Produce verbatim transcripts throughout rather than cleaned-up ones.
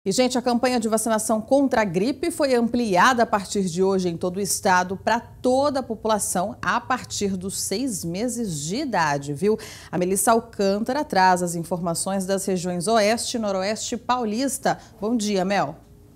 E, gente, a campanha de vacinação contra a gripe foi ampliada a partir de hoje em todo o estado para toda a população a partir dos seis meses de idade, viu? A Melissa Alcântara traz as informações das regiões Oeste e Noroeste Paulista. Bom dia, Mel.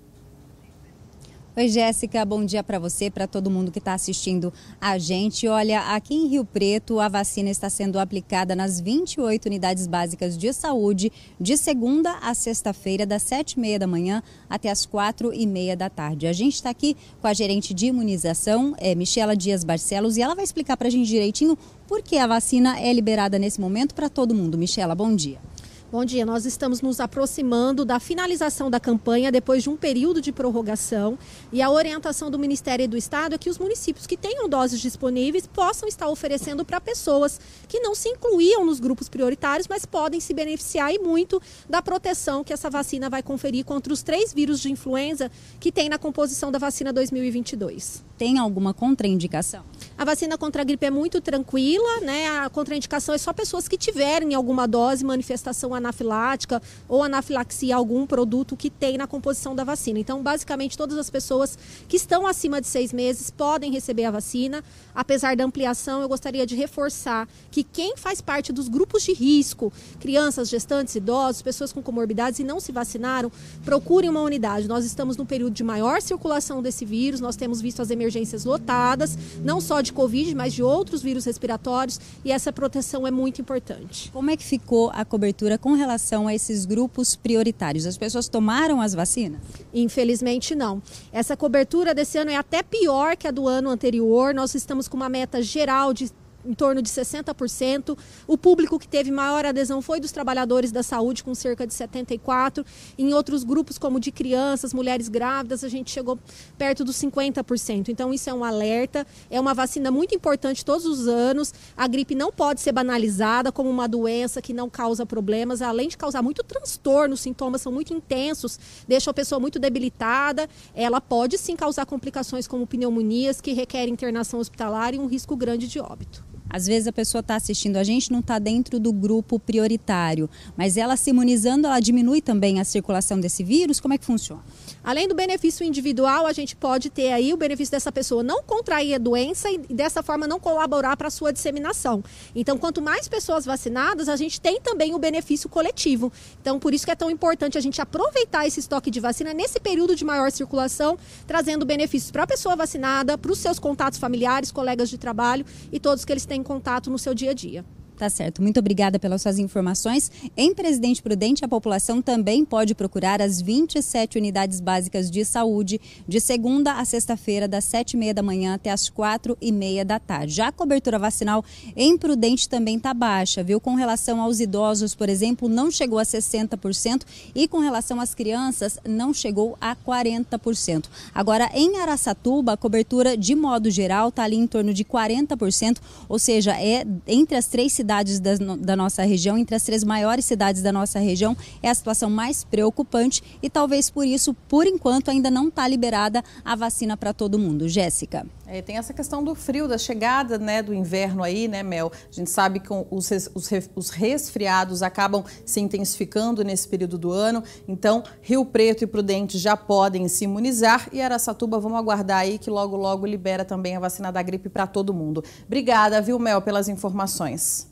Oi, Jéssica, bom dia para você, para todo mundo que está assistindo a gente. Olha, aqui em Rio Preto, a vacina está sendo aplicada nas vinte e oito unidades básicas de saúde, de segunda a sexta-feira, das sete e meia da manhã até as quatro e meia da tarde. A gente está aqui com a gerente de imunização, é, Michela Dias Barcelos, e ela vai explicar para a gente direitinho por que a vacina é liberada nesse momento para todo mundo. Michela, bom dia. Bom dia, nós estamos nos aproximando da finalização da campanha depois de um período de prorrogação e a orientação do Ministério do Estado é que os municípios que tenham doses disponíveis possam estar oferecendo para pessoas que não se incluíam nos grupos prioritários, mas podem se beneficiar e muito da proteção que essa vacina vai conferir contra os três vírus de influenza que tem na composição da vacina dois mil e vinte e dois. Tem alguma contraindicação? A vacina contra a gripe é muito tranquila, né? A contraindicação é só pessoas que tiverem alguma dose, manifestação anafilática ou anafilaxia a algum produto que tem na composição da vacina. Então, basicamente, todas as pessoas que estão acima de seis meses podem receber a vacina. Apesar da ampliação, eu gostaria de reforçar que quem faz parte dos grupos de risco, crianças, gestantes, idosos, pessoas com comorbidades e não se vacinaram, procurem uma unidade. Nós estamos no período de maior circulação desse vírus, nós temos visto as emergências lotadas, não só de Covid, mas de outros vírus respiratórios, e essa proteção é muito importante. Como é que ficou a cobertura com relação a esses grupos prioritários? As pessoas tomaram as vacinas? Infelizmente não. Essa cobertura desse ano é até pior que a do ano anterior. Nós estamos com uma meta geral de em torno de sessenta por cento. O público que teve maior adesão foi dos trabalhadores da saúde, com cerca de setenta e quatro por cento. Em outros grupos, como de crianças, mulheres grávidas, a gente chegou perto dos cinquenta por cento. Então, isso é um alerta. É uma vacina muito importante todos os anos. A gripe não pode ser banalizada como uma doença que não causa problemas. Além de causar muito transtorno, os sintomas são muito intensos, deixa a pessoa muito debilitada. Ela pode sim causar complicações como pneumonias, que requerem internação hospitalar e um risco grande de óbito. Às vezes a pessoa está assistindo a gente, não está dentro do grupo prioritário, mas ela se imunizando, ela diminui também a circulação desse vírus? Como é que funciona? Além do benefício individual, a gente pode ter aí o benefício dessa pessoa não contrair a doença e dessa forma não colaborar para a sua disseminação. Então, quanto mais pessoas vacinadas, a gente tem também o benefício coletivo. Então, por isso que é tão importante a gente aproveitar esse estoque de vacina nesse período de maior circulação, trazendo benefícios para a pessoa vacinada, para os seus contatos familiares, colegas de trabalho e todos que eles têm contato no seu dia a dia. Tá certo. Muito obrigada pelas suas informações. Em Presidente Prudente, a população também pode procurar as vinte e sete unidades básicas de saúde de segunda a sexta-feira, das sete e meia da manhã até as quatro e meia da tarde. Já a cobertura vacinal em Prudente também está baixa, viu? Com relação aos idosos, por exemplo, não chegou a sessenta por cento e com relação às crianças, não chegou a quarenta por cento. Agora, em Araçatuba, a cobertura, de modo geral, está ali em torno de quarenta por cento, ou seja, é entre as três cidades Da, da nossa região, entre as três maiores cidades da nossa região, é a situação mais preocupante e talvez por isso, por enquanto, ainda não está liberada a vacina para todo mundo. Jéssica. É, tem essa questão do frio, da chegada, né, do inverno aí, né, Mel? A gente sabe que os, os, os resfriados acabam se intensificando nesse período do ano, então Rio Preto e Prudente já podem se imunizar e Araçatuba, vamos aguardar aí que logo, logo libera também a vacina da gripe para todo mundo. Obrigada, viu, Mel, pelas informações.